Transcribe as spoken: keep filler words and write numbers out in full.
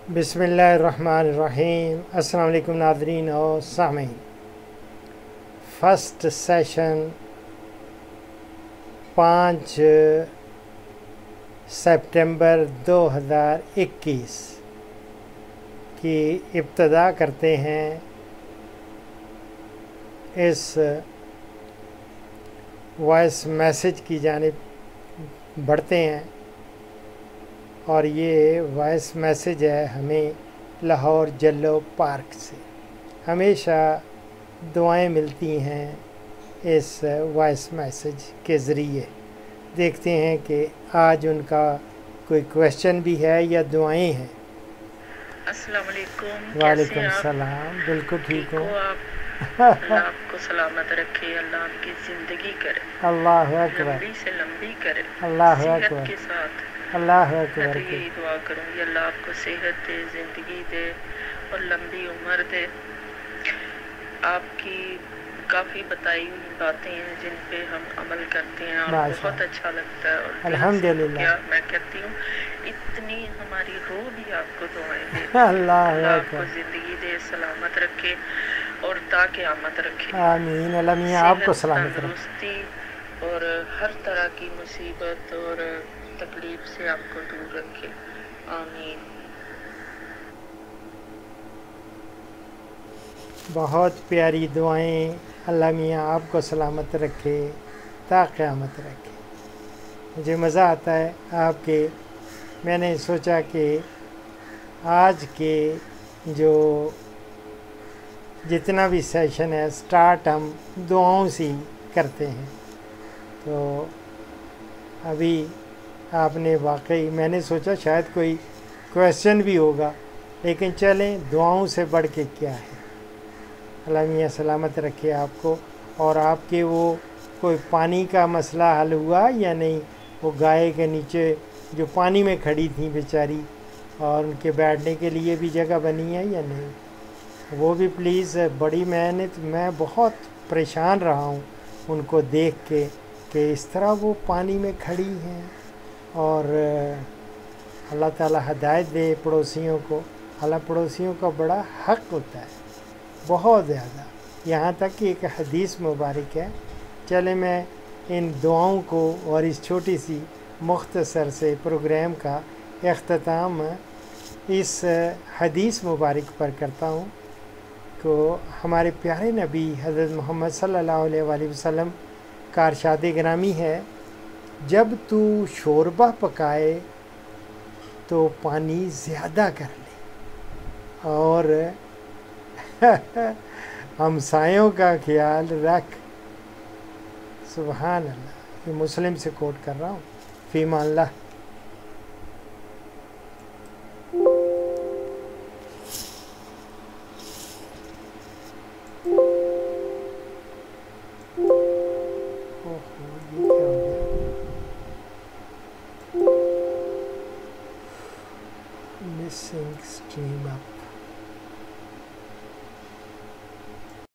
बिस्मिल्लाहिर्रहमानिर्रहीम। अस्सलाम वालेकुम नाज़रीन और सामीन। फर्स्ट सेशन पाँच सितंबर दो हज़ार इक्कीस की इब्तदा करते हैं। इस वॉइस मैसेज की जानिब बढ़ते हैं और ये वॉइस मैसेज है हमें लाहौर जल्लो पार्क से। हमेशा दुआएं मिलती हैं इस वॉइस मैसेज के ज़रिए। देखते हैं कि आज उनका कोई क्वेश्चन भी है या दुआएं हैं। अस्सलाम वालेकुम। वालेकुम सलाम। बिल्कुल ठीक हूँ। अल्लाह आपको सलामत रखे, अल्लाह आपकी ज़िंदगी करे, अल्लाह अकबर, लंबी से लंबी करे, अल्लाह सेहत अकबर, के साथ। अल्लाह मैं अकबर तो के। यही दुआ करूँगी, अल्लाह आपको सेहत दे, ज़िंदगी दे और लंबी उम्र दे। आपकी काफ़ी बताई हुई बातें हैं जिन पे हम अमल करते हैं और माशा बहुत अच्छा लगता है। और दिल से तो अल्हम्दुलिल्लाह। क्या मैं कहती हूँ, इतनी हमारी रूह भी आपको दुआएं दे। अल्लाह अल्लाह आपको अकबर। ज़िंदगी दे, सलामत रखे और ता क़यामत रखे। आमीन। अल्लाह मियाँ आपको सेहत, सलामत रखे। तंदुरुस्ती और हर तरह की मुसीबत और तकलीफ से आपको दूर रखे। आमीन। बहुत प्यारी दुआएं। अल्लाह मियाँ आपको सलामत रखे, ता क़यामत रखे। मुझे मज़ा आता है आपके। मैंने सोचा कि आज के जो जितना भी सेशन है स्टार्ट हम दुआओं से ही करते हैं। तो अभी आपने वाकई, मैंने सोचा शायद कोई क्वेश्चन भी होगा, लेकिन चलें, दुआओं से बढ़ के क्या है। अल्लाह मियाँ सलामत रखे आपको। और आपके वो कोई पानी का मसला हल हुआ या नहीं? वो गाय के नीचे जो पानी में खड़ी थी बेचारी, और उनके बैठने के लिए भी जगह बनी है या नहीं? वो भी प्लीज़, बड़ी मेहनत, मैं बहुत परेशान रहा हूँ उनको देख के कि इस तरह वो पानी में खड़ी हैं। और अल्लाह ताला हदायत दे पड़ोसियों को। अल्लाह पड़ोसियों का बड़ा हक़ होता है, बहुत ज़्यादा। यहाँ तक कि एक हदीस मुबारक है। चले मैं इन दुआओं को और इस छोटी सी मुख्तसर से प्रोग्राम का अख्ताम इस हदीस मुबारक पर करता हूँ को हमारे प्यारे नबी हज़रत मोहम्मद सल्लल्लाहु अलैहि वसल्लम का इरशाद गिरामी है, जब तू शोरबा पकाए तो पानी ज़्यादा कर ले और हमसायों का ख्याल रख। सुबहान अल्लाह। ये मुस्लिम से कोट कर रहा हूँ। फ़ीमान अल्लाह। Missing stream up.